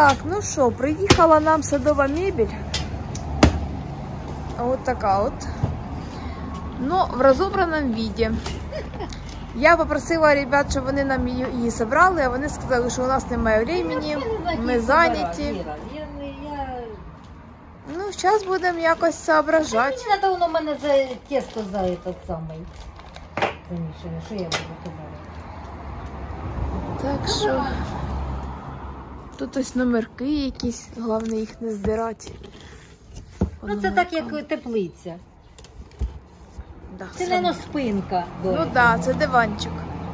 Так, ну що, приїхала нам садова мебель. Вот така от. Ну, в розібраному віді. Я попросила ребят, щоб вони нам її зібрали, а вони сказали, що у нас немає времени, ми зайняті. Ну, зараз будемо якось соображати. Мені треба воно в мене за тесто за этот самий замішане, що я буду собирати. Так що, тут ось номерки якісь, головне їх не здирати. Ну це так, як теплиця. Да, Це не спинка. Ну так, да, це диванчик.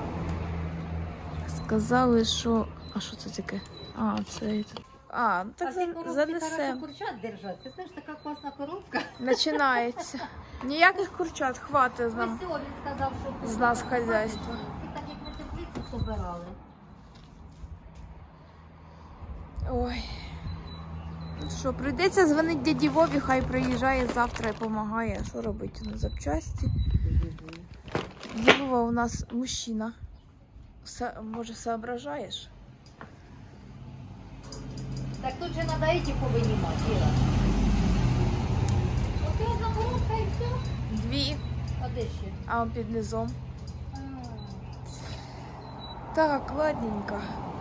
Сказали, що... А що це таке? А, це... А, ну так занесемо. Курчат держать. Ти знаєш, така класна коробка. Починається. Ніяких курчат, хватить з нам. Ось він сказав, що з нас хазяйства. Це так, як ми теплицю собирали. Ой. Ну що, прийдеться дзвонити дяді Вові, хай приїжджає завтра і допомагає. Що робити на запчасті? Вова у нас мужчина. Може, соображаєш? Так тут же треба эти повинімати, Іра. Оце одна коробка і все? Дві. А де ще? А під низом. Так, ладненько.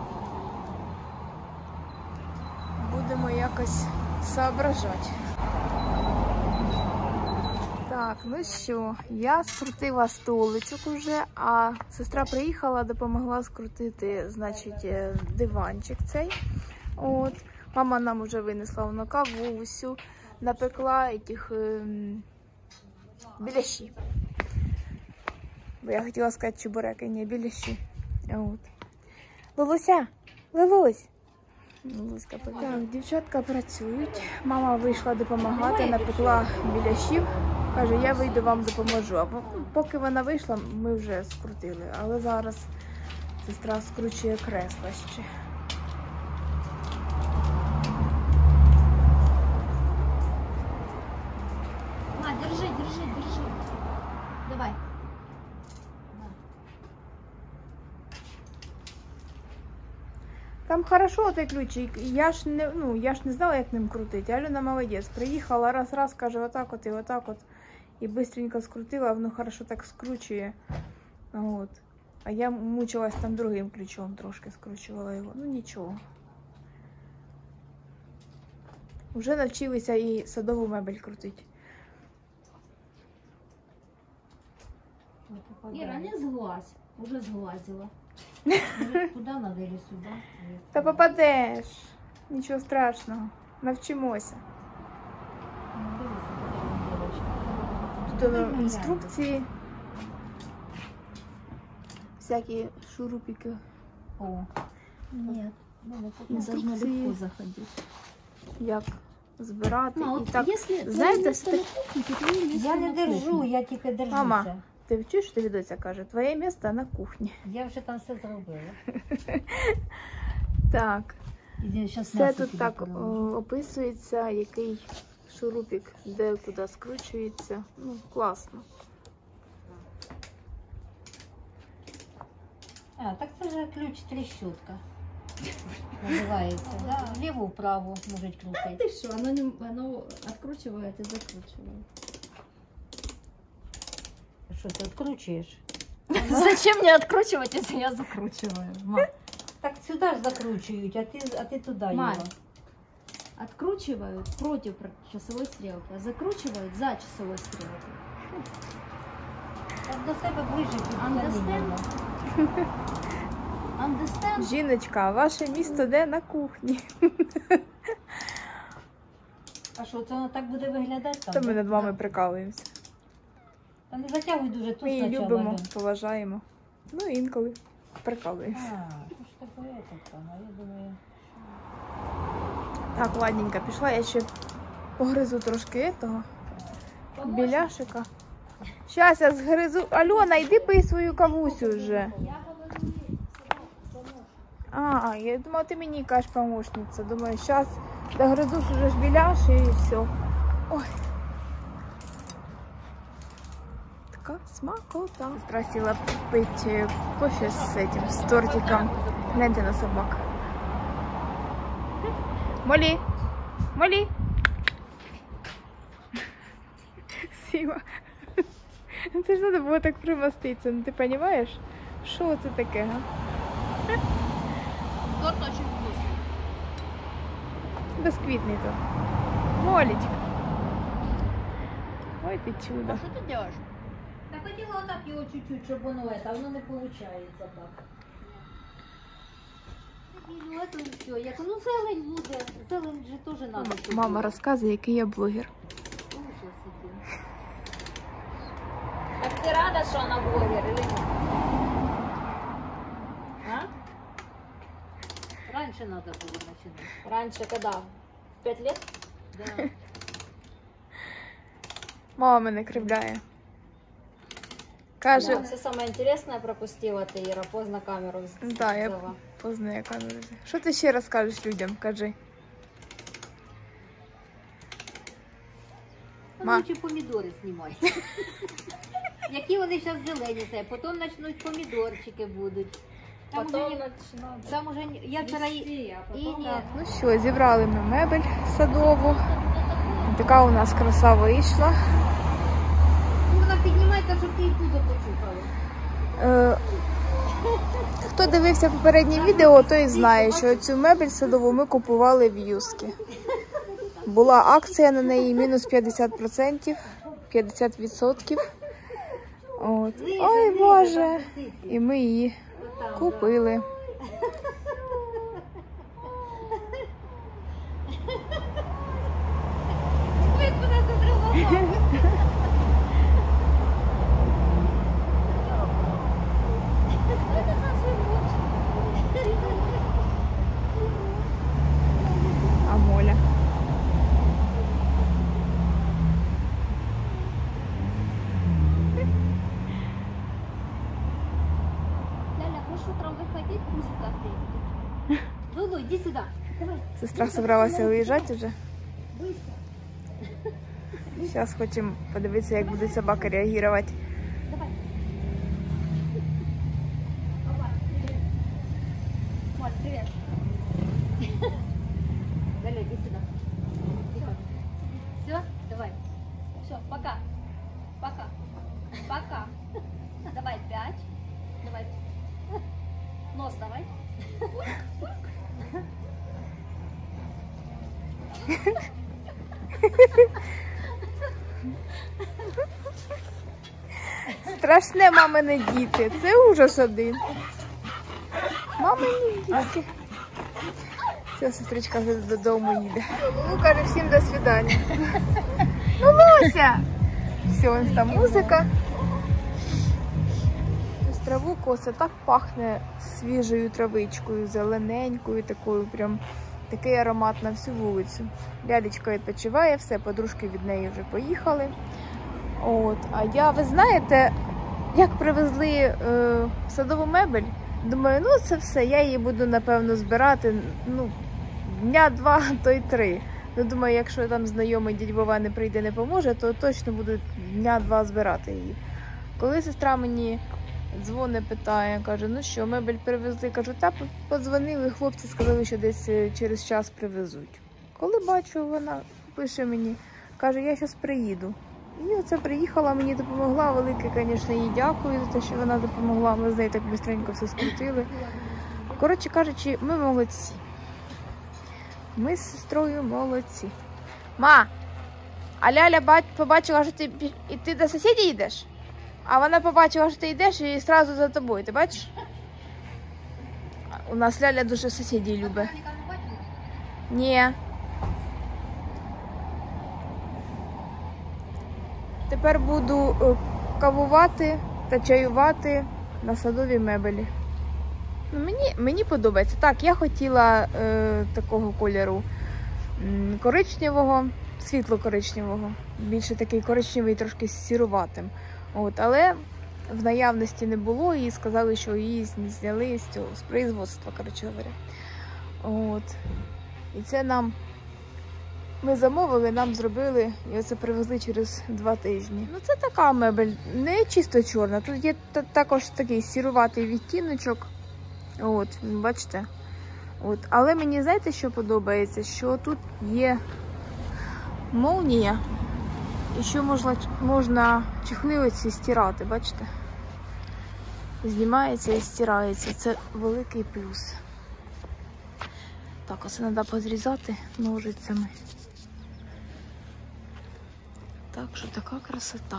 Будемо якось соображати. Так, ну що, я скрутила столичок уже, а сестра приїхала, допомогла скрутити, значить, диванчик цей. От. Мама нам вже винесла на кавусю, напекла этих біляші. Бо я хотіла сказати чебуреки, не біляші. От. Лилуся, Лилусь. Лилуська, так, дівчатка працюють. Мама вийшла допомагати, напекла біляшів. Каже, я вийду, вам допоможу. А поки вона вийшла, ми вже скрутили. Але зараз сестра скручує кресла ще. Держи. Давай. Там хорошо той ключик. Я ж не знала, як ним крутити. Альона молодець. Приїхала, раз, каже, отак от і отак от. І быстренько скрутила, воно хорошо так скручує. От. А я мучилась там другим ключом, трошки скручувала його. Ну нічого. Вже навчилися і садову мебель крутити. Іра, не зглазь. Уже зглазила. Куди надо или сюди? Та попадеш. Нічого страшного. Навчимося. Тут інструкції. Всякі шурупики. О. Ні. Інструкції. Заходити. Як збирати. Мама, і так, якщо знаєте, я не держу, я тільки держуся. Мама, ти чуєш, що Відоця каже? Твоє місце на кухні. Я вже там все зробила. Так. Все Все тут так описується, який шурупик, де куди скручується. Ну, класно. А, так це вже ключ трещотка. Називається. Да? Вліво-вправо можуть крутити. Ты что, оно откручивает и закручивает. Що ти відкручуєш? Зачем мне откручивать, если я закручиваю? Ма, Так сюди ж закручують, а ти туди його. Мать. Откручивают против часовой стрелки, а закручивают за часовой стрелкой. Так до себе ближче Understand? Understand? Жіночка, ваше місто де на кухні? А що, це воно так буде виглядати там? То ми да? над вами прикалуємося. Та не затягуй дуже тут Ми її спочатку. любимо, поважаємо. Ну, інколи прикалуємося. Що ж таке таке? Я думаю... Так, ладненько, пішла я ще погризу трошки того біляшика. Щас я згризу. Альона, йди пий свою кавусю вже. А, я думала, ти мені кажеш помощниця. Думаю, зараз догризу вже ж біляш і все. Ой. Така смакота. Сестра сіла пити кофе з тортиком. Гляньте на собак. Молі. Молі. Сіма. Це ж треба було так примоститися, ну ти розумієш? Що це таке, га? Торт очень вкусный. Безквітний то. Молечка. Ой, ти чудо. А что ты делаешь? Так хотіла отак його чуть-чуть, щоб воно это, а воно не виходить так. Ну это все, я кажу, ну зелень буде, зелень же теж надо. Мама розказує, який я блогер. Так ты рада, что она блогер или нет? А? Раньше надо было начинать. Раньше когда? 5 лет? Да. Мама мене кривляє. Каже, Все самое интересное пропустила ты, Ира, поздно камеру да, я взяла. поздно я камеру. Що ти ще розкажеш людям? Кажи. Ма. Лучше помідори знімай. Які вони зараз зелені, це, потім почнуть помідорчики будуть. Там Потом уже, начинать. там уже я вчора і ні. Ну що, зібрали ми мебель садову. Така у нас краса вийшла. Вона піднімається, щоб ти і пузо почухала. Хто дивився попереднє відео, той знає, що цю мебель садову ми купували в Юскі. Була акція на неї мінус 50%, 50%. От. Ой, Боже! І ми її купили. Ой, куди забрала? А Моля. Ляля, хочешь утром выходить, музыка греет? Лулу, иди сюда. Давай. Сестра собралася виїжджати вже. Быстро. Зараз хочемо подивитися, як буде собака реагувати. Давай. Моль, привет. Галя, иди сюда. Тихо. Все, давай. Все, пока. Пока. Пока. Давай 5. Давай. Нос давай. Страшне мамине діти. Це ужас один. Мамині діти. Все, сестричка вже додому їде. Ну, каже, всім до свидання. Ну, Луся! Все, ось там музика. Ось траву коса, так пахне свіжою травичкою, зелененькою, такою прям такий аромат на всю вулицю. Лялечка відпочиває, все, подружки від неї вже поїхали. От, а я, ви знаєте, як привезли садову мебель, думаю, ну це все, я її буду, напевно, збирати, ну, дня 2, то й 3. Ну, думаю, якщо там знайомий дядь Вова не прийде, не поможе, то точно буду дня 2 збирати її. Коли сестра мені дзвонить, питає, каже, ну що, мебель привезли? Кажу, та подзвонили, хлопці сказали, що десь через час привезуть. Коли бачу, вона пише мені, каже, я зараз приїду. І оце приїхала, мені допомогла, велике, звісно, їй дякую за те, що вона допомогла, ми з нею так швидко все скрутили. Коротше кажучи, ми молодці. Ми з сестрою молодці. Ма, а Ляля побачила, що ти до сусідів йдеш? А вона побачила, що ти йдеш і одразу за тобою, ти бачиш? У нас Ляля дуже сусідів любить. Ні. Тепер буду кавувати та чаювати на садовій мебелі. Мені подобається. Так, я хотіла такого кольору коричневого, світло-коричневого. Більше такий коричневий, трошки сіруватим. От, але в наявності не було і сказали, що її зняли з производства, коротше говоря. От. І це ми замовили, нам зробили, і оце привезли через 2 тижні. Ну це така мебель, не чисто чорна, тут є також такий сіруватий відтіночок. От, бачите? От. Але мені, знаєте, що подобається? Що тут є молнія, і що можна чехли оці стирати, бачите? Знімається і стирається. Це великий плюс. Так, ось треба позрізати ножицями. Так що така красота.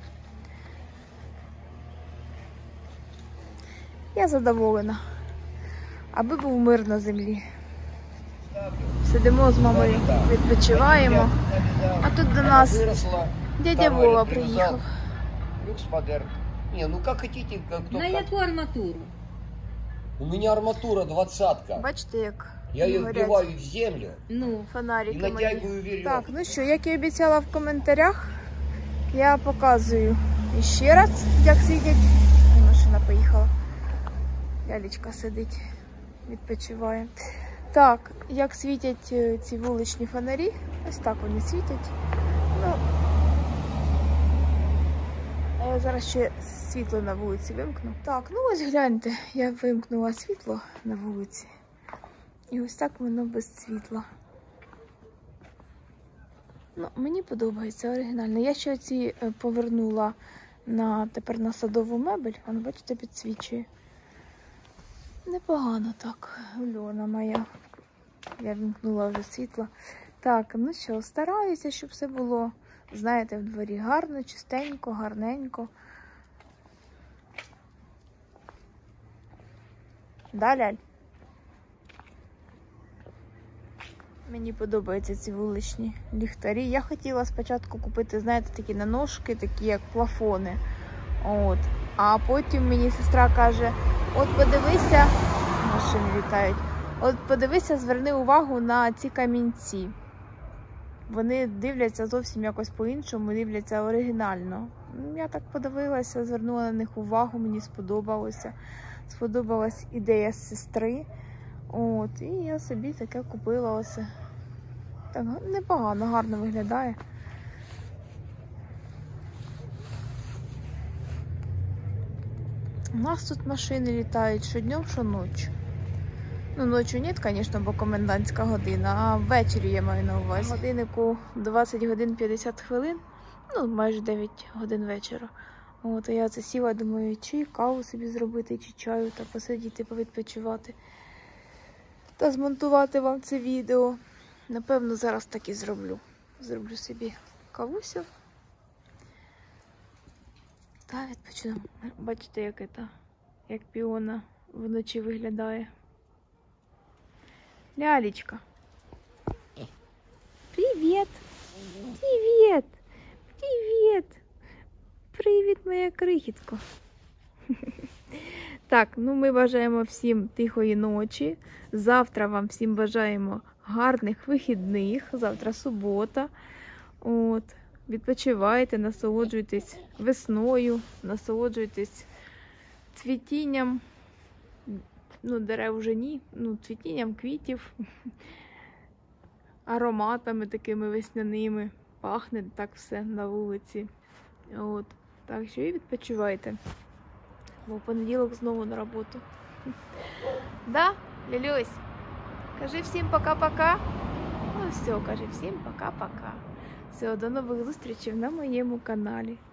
Я задоволена. Аби був мир на землі. Сидимо з мамою, відпочиваємо. А тут до нас дядя Вова приїхав. Люкс-модерн. Не, ну как хотите, как кто На яку арматуру? У меня арматура 20-ка. Бачите, як Я ее горять вбиваю в землю Ну, и фонарики мої. натягиваю веревку. Так, ну що, як і обіцяла в коментарях, я показую ще раз, як світять. Машина поїхала. Лялечка сидить, відпочиває. Так, як світять ці вуличні фонарі. Ось так вони світять. Ну, а я зараз ще світло на вулиці вимкну. Так, ну ось гляньте, я вимкнула світло на вулиці. І ось так воно без світла. Ну, мені подобається, оригінально. Я ще ці повернула тепер на садову мебель. Воно, бачите, підсвічує. Непогано так. Альона моя. Я вімкнула вже світло. Так, ну що, стараюся, щоб все було, знаєте, в дворі гарно, чистенько, гарненько. Да, Ляль? Мені подобаються ці вуличні ліхтарі. Я хотіла спочатку купити, знаєте, такі на ножки, такі як плафони. От. А потім мені сестра каже, от подивися, машини літають, от подивися, зверни увагу на ці камінці. Вони дивляться зовсім якось по-іншому, дивляться оригінально. Я так подивилася, звернула на них увагу, мені сподобалося. Сподобалась ідея сестри. От, і я собі таке купила ось. Так, непогано, гарно виглядає. У нас тут машини літають що днем, що ночі. Ну, ночі ні, звісно, бо комендантська година, а ввечері я маю на увазі. Годиннику 20 годин 50 хвилин, ну, майже 9 годин вечора. От, а я це сіла, думаю, чи каву собі зробити, чи чаю, та посидіти, повідпочивати. Та змонтувати вам це відео. Напевно, зараз так і зроблю. Зроблю собі кавусю. Та відпочину. Бачите, як піона вночі виглядає. Лялечка. Привіт! Привіт! Привіт! Привіт, моя крихітко! Так, ну ми бажаємо всім тихої ночі. Завтра вам всім бажаємо гарних вихідних. Завтра субота. От. Відпочивайте, насолоджуйтесь весною, насолоджуйтесь цвітінням. Ну, дерев вже ні. Ну, цвітінням квітів. Ароматами такими весняними. Пахне так все на вулиці. От. Так що і відпочивайте. Бо в понеділок знову на роботу. Да, Лілюсь? Кажи всім пока-пока. Ну все, кажи всім пока-пока. Все, до нових зустрічей на моєму каналі.